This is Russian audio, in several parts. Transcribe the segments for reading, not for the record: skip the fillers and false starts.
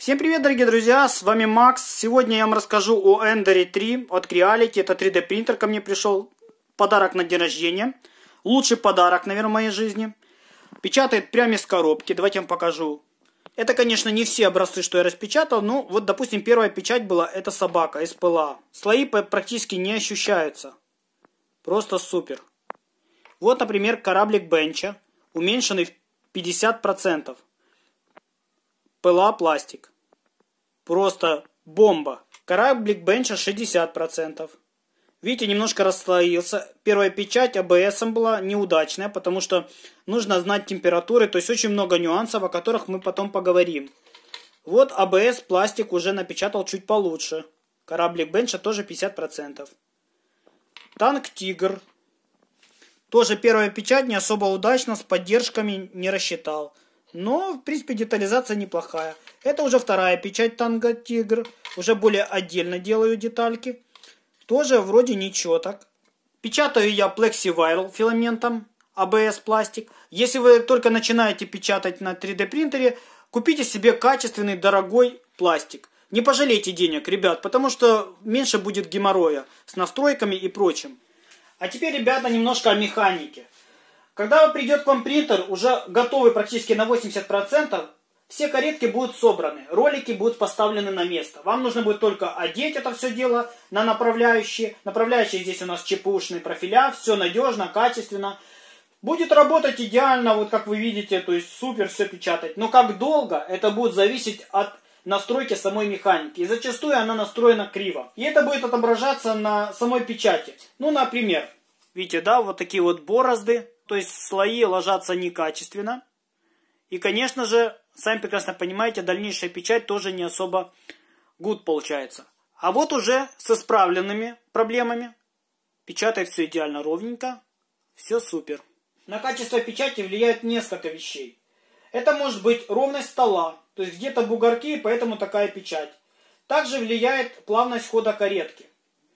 Всем привет, дорогие друзья, с вами Макс. Сегодня я вам расскажу о Ender 3 от Creality. Это 3D принтер ко мне пришел. Подарок на день рождения. Лучший подарок, наверное, в моей жизни. Печатает прямо из коробки. Давайте я вам покажу. Это, конечно, не все образцы, что я распечатал. Но вот, допустим, первая печать была, это собака из ПЛА. Слои практически не ощущаются. Просто супер. Вот, например, кораблик Бенча. Уменьшенный в 50%. ПЛА пластик. Просто бомба. Кораблик Бенча 60%. Видите, немножко расслоился. Первая печать АБСом была неудачная, потому что нужно знать температуры. То есть очень много нюансов, о которых мы потом поговорим. Вот АБС пластик уже напечатал чуть получше. Кораблик Бенча тоже 50%. Танк Тигр. Тоже первая печать не особо удачно, с поддержками не рассчитал. Но, в принципе, детализация неплохая. Это уже вторая печать танка Тигр. Уже более отдельно делаю детальки. Тоже вроде ничего так. Печатаю я Plexi-Viral филаментом. ABS пластик. Если вы только начинаете печатать на 3D принтере, купите себе качественный, дорогой пластик. Не пожалейте денег, ребят, потому что меньше будет геморроя с настройками и прочим. А теперь, ребята, немножко о механике. Когда придет к вам принтер, уже готовый практически на 80%, все каретки будут собраны, ролики будут поставлены на место. Вам нужно будет только одеть это все дело на направляющие. Направляющие здесь у нас ЧПУшные профиля, все надежно, качественно. Будет работать идеально, вот как вы видите, то есть супер все печатать. Но как долго, это будет зависеть от настройки самой механики. И зачастую она настроена криво. И это будет отображаться на самой печати. Ну, например, видите, да, вот такие вот борозды. То есть слои ложатся некачественно. И, конечно же, сами прекрасно понимаете, дальнейшая печать тоже не особо good получается. А вот уже с исправленными проблемами. Печатает все идеально ровненько. Все супер. На качество печати влияет несколько вещей. Это может быть ровность стола. То есть где-то бугорки, поэтому такая печать. Также влияет плавность хода каретки.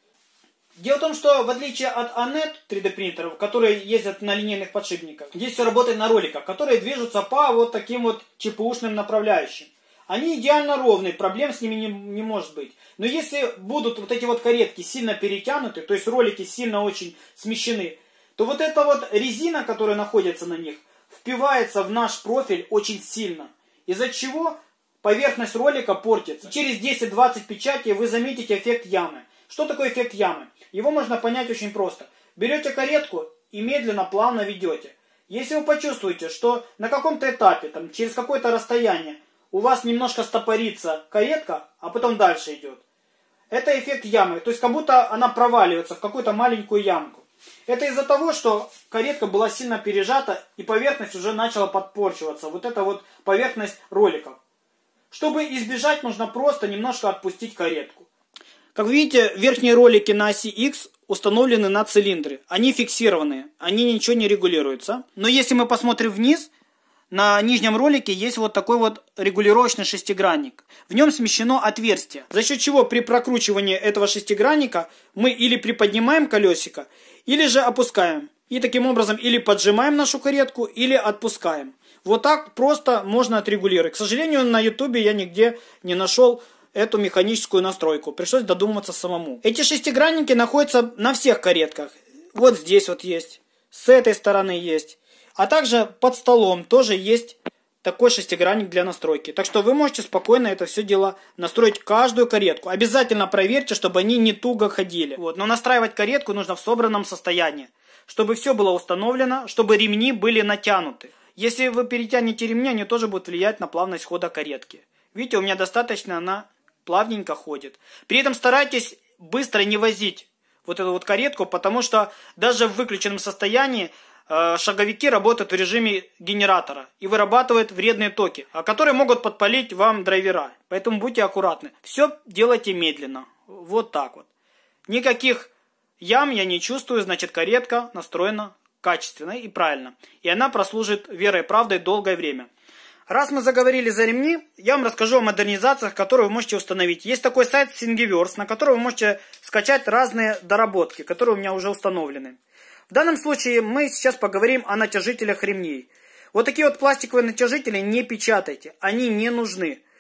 Дело в том, что в отличие от Anet 3D принтеров, которые ездят на линейных подшипниках, здесь все работает на роликах, которые движутся по вот таким вот ЧПУшным направляющим. Они идеально ровные, проблем с ними не может быть. Но если будут вот эти вот каретки сильно перетянуты, то есть ролики сильно очень смещены, то вот эта вот резина, которая находится на них, впивается в наш профиль очень сильно. Из-за чего поверхность ролика портится. И через 10-20 печатей вы заметите эффект ямы. Что такое эффект ямы? Его можно понять очень просто. Берете каретку и медленно, плавно ведете. Если вы почувствуете, что на каком-то этапе, там, через какое-то расстояние, у вас немножко стопорится каретка, а потом дальше идет. Это эффект ямы. То есть как будто она проваливается в какую-то маленькую ямку. Это из-за того, что каретка была сильно пережата и поверхность уже начала подпорчиваться. Вот это вот поверхность роликов. Чтобы избежать, нужно просто немножко отпустить каретку. Как вы видите, верхние ролики на оси X установлены на цилиндры. Они фиксированные, они ничего не регулируются. Но если мы посмотрим вниз, на нижнем ролике есть вот такой вот регулировочный шестигранник. В нем смещено отверстие. За счет чего при прокручивании этого шестигранника мы или приподнимаем колесико, или же опускаем. И таким образом или поджимаем нашу каретку, или отпускаем. Вот так просто можно отрегулировать. К сожалению, на YouTube я нигде не нашел эту механическую настройку. Пришлось додуматься самому. Эти шестигранники находятся на всех каретках. Вот здесь вот есть. С этой стороны есть. А также под столом тоже есть такой шестигранник для настройки. Так что вы можете спокойно это все дело настроить каждую каретку. Обязательно проверьте, чтобы они не туго ходили. Вот. Но настраивать каретку нужно в собранном состоянии. Чтобы все было установлено, чтобы ремни были натянуты. Если вы перетянете ремни, они тоже будут влиять на плавность хода каретки. Видите, у меня достаточно она плавненько ходит. При этом старайтесь быстро не возить вот эту вот каретку, потому что даже в выключенном состоянии шаговики работают в режиме генератора и вырабатывают вредные токи, которые могут подпалить вам драйвера. Поэтому будьте аккуратны. Все делайте медленно. Вот так вот. Никаких ям я не чувствую, значит каретка настроена качественно и правильно. И она прослужит верой и правдой долгое время. Раз мы заговорили за ремни, я вам расскажу о модернизациях, которые вы можете установить. Есть такой сайт Thingiverse, на котором вы можете скачать разные доработки, которые у меня уже установлены. В данном случае мы сейчас поговорим о натяжителях ремней. Вот такие вот пластиковые натяжители не печатайте, они не нужны.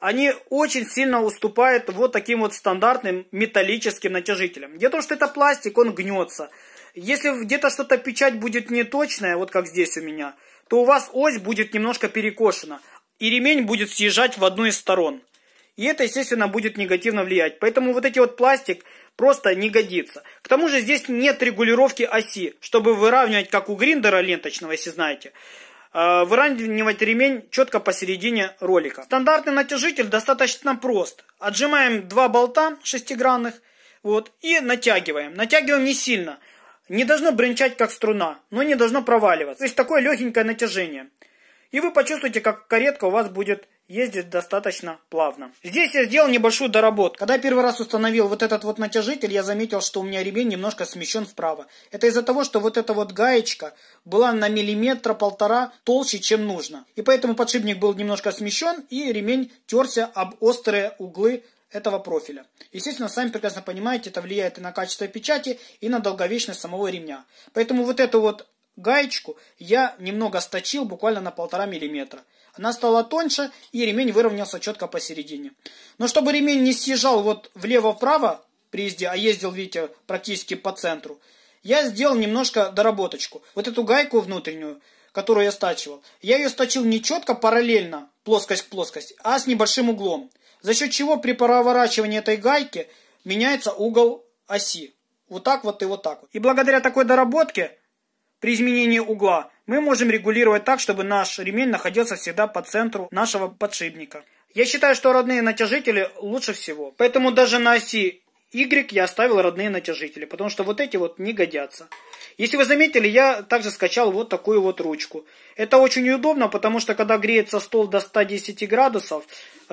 они очень сильно уступают вот таким вот стандартным металлическим натяжителям. Дело в том, что это пластик, он гнется. Если где-то что-то печать будет неточная, вот как здесь у меня, то у вас ось будет немножко перекошена, и ремень будет съезжать в одну из сторон. И это, естественно, будет негативно влиять. Поэтому вот эти вот пластик просто не годится. К тому же здесь нет регулировки оси, чтобы выравнивать, как у гриндера ленточного, если знаете, выравнивать ремень четко посередине ролика. Стандартный натяжитель достаточно прост. Отжимаем 2 болта шестигранных, вот, и натягиваем. Натягиваем не сильно. Не должно бренчать как струна, но не должно проваливаться. То есть такое легенькое натяжение. И вы почувствуете, как каретка у вас будет ездить достаточно плавно. Здесь я сделал небольшую доработку. Когда я первый раз установил вот этот вот натяжитель, я заметил, что у меня ремень немножко смещен вправо. Это из-за того, что вот эта вот гаечка была на 1–1,5 толще, чем нужно. И поэтому подшипник был немножко смещен, и ремень терся об острые углы этого профиля. Естественно, сами прекрасно понимаете, это влияет и на качество печати, и на долговечность самого ремня. Поэтому вот эту вот гаечку я немного сточил, буквально на 1,5 мм. Она стала тоньше, и ремень выровнялся четко посередине. Но чтобы ремень не съезжал вот влево-вправо при езде, а ездил, видите, практически по центру, я сделал немножко доработочку. Вот эту гайку внутреннюю, которую я стачивал, я ее сточил не четко параллельно, плоскость к плоскости, а с небольшим углом. За счет чего при проворачивании этой гайки меняется угол оси. Вот так вот и вот так вот. И благодаря такой доработке, при изменении угла, мы можем регулировать так, чтобы наш ремень находился всегда по центру нашего подшипника. Я считаю, что родные натяжители лучше всего. Поэтому даже на оси Y я оставил родные натяжители, потому что вот эти вот не годятся. Если вы заметили, я также скачал вот такую вот ручку. Это очень удобно, потому что когда греется стол до 110 градусов,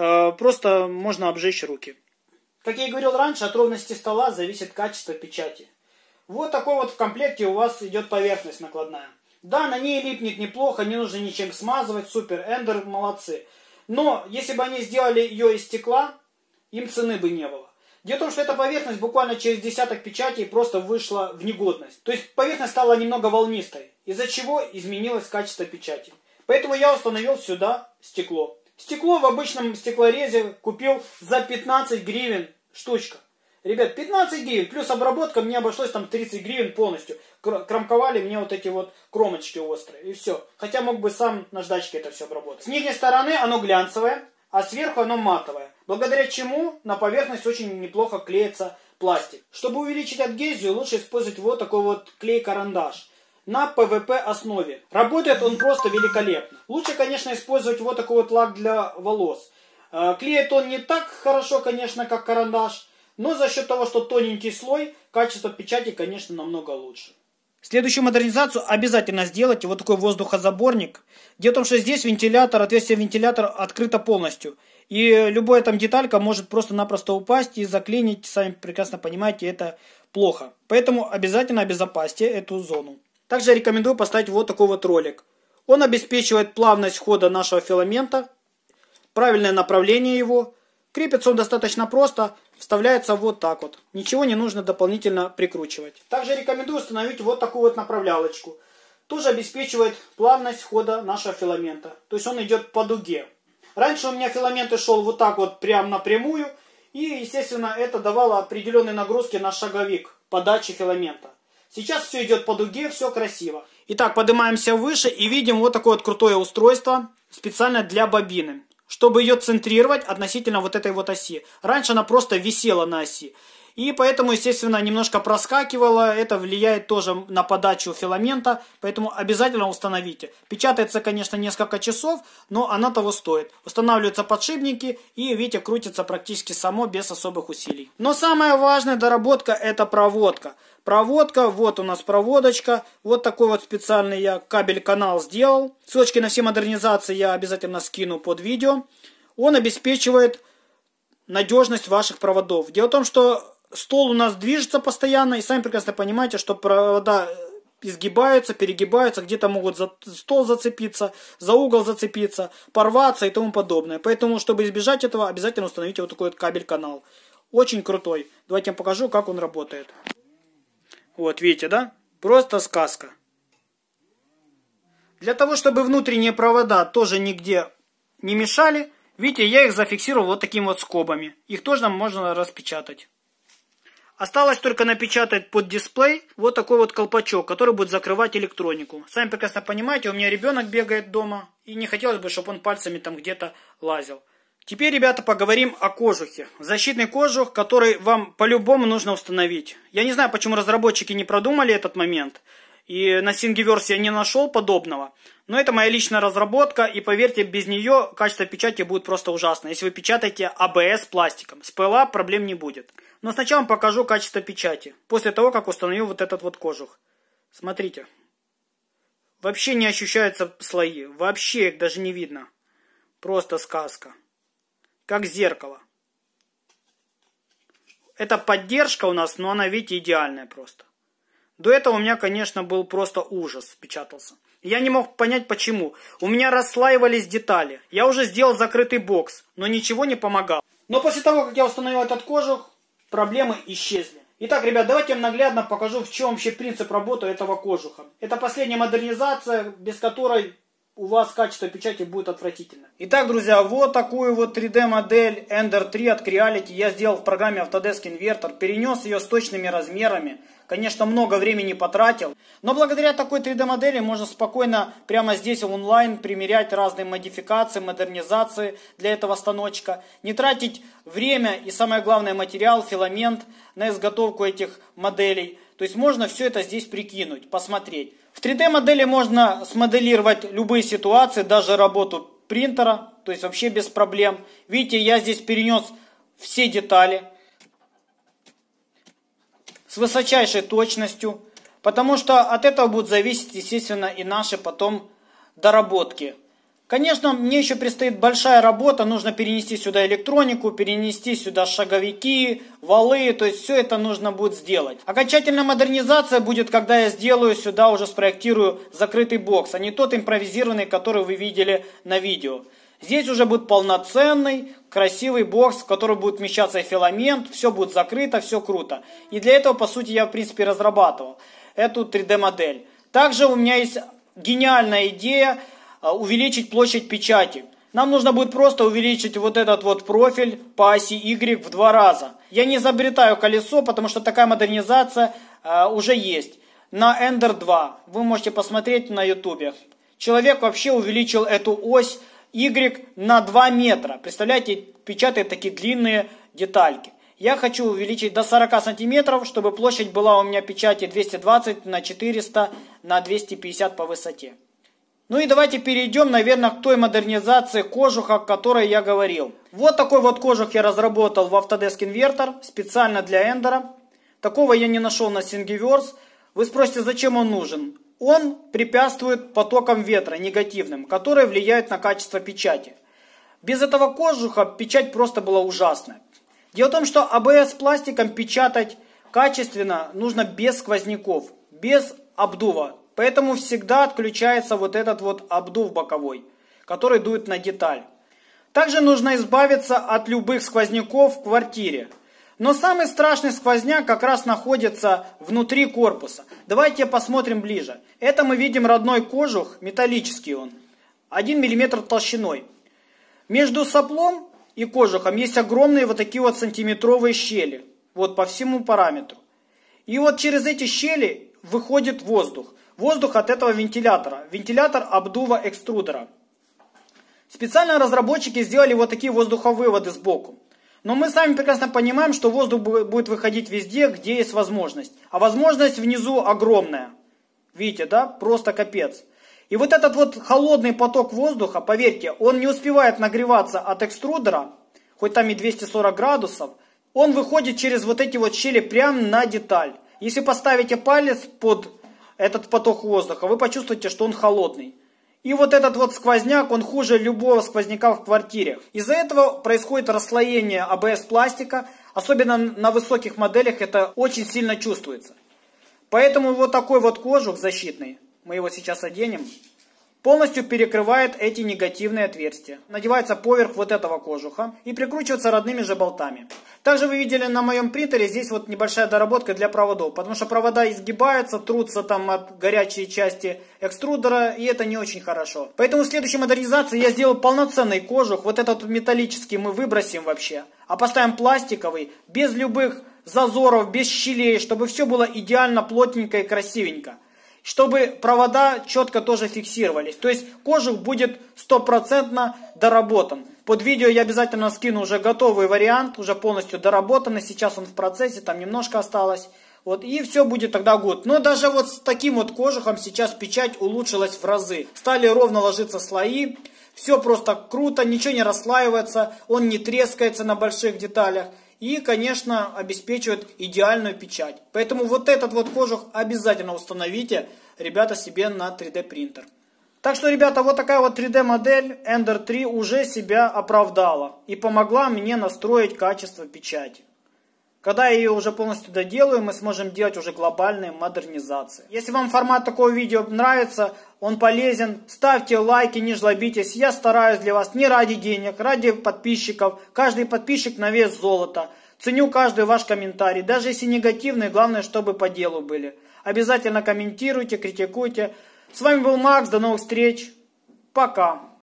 просто можно обжечь руки. Как я и говорил раньше, от ровности стола зависит качество печати. Вот такой вот в комплекте у вас идет поверхность накладная. Да, на ней липнет неплохо, не нужно ничем смазывать, супер, Эндер молодцы. Но если бы они сделали ее из стекла, им цены бы не было. Дело в том, что эта поверхность буквально через десяток печатей просто вышла в негодность. То есть поверхность стала немного волнистой, из-за чего изменилось качество печати. Поэтому я установил сюда стекло. Стекло в обычном стеклорезе купил за 15 гривен штучка. Ребят, 15 гривен, плюс обработка мне обошлось там 30 гривен полностью. Кромковали мне вот эти вот кромочки острые, и все. Хотя мог бы сам наждачкой это все обработать. С нижней стороны оно глянцевое, а сверху оно матовое. Благодаря чему на поверхность очень неплохо клеится пластик. Чтобы увеличить адгезию, лучше использовать вот такой вот клей-карандаш на ПВП основе. Работает он просто великолепно. Лучше, конечно, использовать вот такой вот лак для волос. Клеит он не так хорошо, конечно, как карандаш, но за счет того, что тоненький слой, качество печати, конечно, намного лучше. Следующую модернизацию обязательно сделайте вот такой воздухозаборник. Дело в том, что здесь вентилятор, отверстие вентилятора открыто полностью. И любая там деталька может просто-напросто упасть и заклинить, сами прекрасно понимаете, это плохо. Поэтому обязательно обезопасьте эту зону. Также я рекомендую поставить вот такой вот ролик. Он обеспечивает плавность хода нашего филамента, правильное направление его. Крепится он достаточно просто, вставляется вот так вот. Ничего не нужно дополнительно прикручивать. Также рекомендую установить вот такую вот направлялочку. Тоже обеспечивает плавность хода нашего филамента. То есть он идет по дуге. Раньше у меня филамент шел вот так вот прям напрямую. И, естественно, это давало определенные нагрузки на шаговик подачи филамента. Сейчас все идет по дуге, все красиво. Итак, поднимаемся выше и видим вот такое вот крутое устройство, специально для бобины, чтобы ее центрировать относительно вот этой вот оси. Раньше она просто висела на оси. И поэтому, естественно, немножко проскакивала. Это влияет тоже на подачу филамента. Поэтому обязательно установите. Печатается, конечно, несколько часов, но она того стоит. Устанавливаются подшипники и, видите, крутится практически само без особых усилий. Но самая важная доработка — это проводка. Проводка, вот у нас проводочка. Вот такой вот специальный я кабель-канал сделал. Ссылочки на все модернизации я обязательно скину под видео. Он обеспечивает надежность ваших проводов. Дело в том, что стол у нас движется постоянно, и сами прекрасно понимаете, что провода изгибаются, перегибаются, где-то могут за стол зацепиться, за угол зацепиться, порваться и тому подобное. Поэтому, чтобы избежать этого, обязательно установите вот такой вот кабель-канал. Очень крутой. Давайте я вам покажу, как он работает. Вот, видите, да? Просто сказка. Для того, чтобы внутренние провода тоже нигде не мешали, Видите, я их зафиксировал вот такими вот скобами. Их тоже можно распечатать. Осталось только напечатать под дисплей вот такой вот колпачок, который будет закрывать электронику. Сами прекрасно понимаете, у меня ребенок бегает дома, и не хотелось бы, чтобы он пальцами там где-то лазил. Теперь, ребята, поговорим о кожухе. Защитный кожух, который вам по-любому нужно установить. Я не знаю, почему разработчики не продумали этот момент. И на Thingiverse я не нашел подобного. Но это моя личная разработка. И поверьте, без нее качество печати будет просто ужасно. Если вы печатаете ABS пластиком. С PLA проблем не будет. Но сначала вам покажу качество печати. После того, как установил вот этот вот кожух. Смотрите. Вообще не ощущаются слои. Вообще их даже не видно. Просто сказка. Как зеркало. Это поддержка у нас, но она, видите, идеальная просто. До этого у меня, конечно, был просто ужас, печатался. Я не мог понять, почему. У меня расслаивались детали. Я уже сделал закрытый бокс, но ничего не помогало. Но после того, как я установил этот кожух, проблемы исчезли. Итак, ребят, давайте я вам наглядно покажу, в чем вообще принцип работы этого кожуха. Это последняя модернизация, без которой у вас качество печати будет отвратительно. Итак, друзья, вот такую вот 3D модель Ender 3 от Creality я сделал в программе Autodesk Inverter. Перенес ее с точными размерами. Конечно, много времени потратил. Но благодаря такой 3D модели можно спокойно прямо здесь онлайн примерять разные модификации, модернизации для этого станочка. Не тратить время и, самое главное, материал, филамент на изготовку этих моделей. То есть можно все это здесь прикинуть, посмотреть. В 3D модели можно смоделировать любые ситуации, даже работу принтера, то есть вообще без проблем. Видите, я здесь перенес все детали с высочайшей точностью, потому что от этого будут зависеть, естественно, и наши потом доработки. Конечно, мне еще предстоит большая работа, нужно перенести сюда электронику, перенести сюда шаговики, валы, то есть все это нужно будет сделать. Окончательная модернизация будет, когда я сделаю сюда, уже спроектирую закрытый бокс, а не тот импровизированный, который вы видели на видео. Здесь уже будет полноценный, красивый бокс, в который будет вмещаться и филамент, все будет закрыто, все круто. И для этого, по сути, я, в принципе, разрабатывал эту 3D модель. Также у меня есть гениальная идея увеличить площадь печати. Нам нужно будет просто увеличить вот этот вот профиль по оси Y в 2 раза. Я не изобретаю колесо, потому что такая модернизация уже есть. На Ender 2 вы можете посмотреть на YouTube. Человек вообще увеличил эту ось Y на 2 метра. Представляете, печатает такие длинные детальки. Я хочу увеличить до 40 сантиметров, чтобы площадь была у меня печати 220 на 400 на 250 по высоте. Ну и давайте перейдем, наверное, к той модернизации кожуха, о которой я говорил. Вот такой вот кожух я разработал в Autodesk Inverter, специально для Ender. Такого я не нашел на Thingiverse. Вы спросите, зачем он нужен? Он препятствует потокам ветра негативным, которые влияют на качество печати. Без этого кожуха печать просто была ужасная. Дело в том, что ABS пластиком печатать качественно нужно без сквозняков, без обдува. Поэтому всегда отключается вот этот вот обдув боковой, который дует на деталь. Также нужно избавиться от любых сквозняков в квартире. Но самый страшный сквозняк как раз находится внутри корпуса. Давайте посмотрим ближе. Это мы видим родной кожух, металлический он, 1 мм толщиной. Между соплом и кожухом есть огромные вот такие вот сантиметровые щели, вот по всему параметру. И вот через эти щели выходит воздух. Воздух от этого вентилятора. Вентилятор обдува экструдера. Специально разработчики сделали вот такие воздуховыводы сбоку. Но мы сами прекрасно понимаем, что воздух будет выходить везде, где есть возможность. А возможность внизу огромная. Видите, да? Просто капец. И вот этот вот холодный поток воздуха, поверьте, он не успевает нагреваться от экструдера, хоть там и 240 градусов, он выходит через вот эти вот щели прямо на деталь. Если поставите палец под этот поток воздуха, вы почувствуете, что он холодный. И вот этот вот сквозняк, он хуже любого сквозняка в квартире. Из-за этого происходит расслоение ABS пластика, особенно на высоких моделях это очень сильно чувствуется. Поэтому вот такой вот кожух защитный, мы его сейчас оденем, полностью перекрывает эти негативные отверстия. Надевается поверх вот этого кожуха и прикручивается родными же болтами. Также вы видели на моем принтере, здесь вот небольшая доработка для проводов, потому что провода изгибаются, трутся там от горячей части экструдера, и это не очень хорошо. Поэтому в следующей модернизации я сделал полноценный кожух, вот этот металлический мы выбросим вообще, а поставим пластиковый, без любых зазоров, без щелей, чтобы все было идеально плотненько и красивенько. Чтобы провода четко тоже фиксировались. То есть кожух будет 100% доработан. Под видео я обязательно скину уже готовый вариант, уже полностью доработанный. Сейчас он в процессе, там немножко осталось. Вот, и все будет тогда good. Но даже вот с таким вот кожухом сейчас печать улучшилась в разы. Стали ровно ложиться слои. Все просто круто, ничего не расслаивается, он не трескается на больших деталях. И, конечно, обеспечивает идеальную печать. Поэтому вот этот вот кожух обязательно установите, ребята, себе на 3D принтер. Так что, ребята, вот такая вот 3D модель Ender 3 уже себя оправдала. И помогла мне настроить качество печати. Когда я ее уже полностью доделаю, мы сможем делать уже глобальные модернизации. Если вам формат такого видео нравится, он полезен, ставьте лайки, не жлобитесь. Я стараюсь для вас не ради денег, ради подписчиков. Каждый подписчик на вес золота. Ценю каждый ваш комментарий, даже если негативный, главное, чтобы по делу были. Обязательно комментируйте, критикуйте. С вами был Макс, до новых встреч. Пока.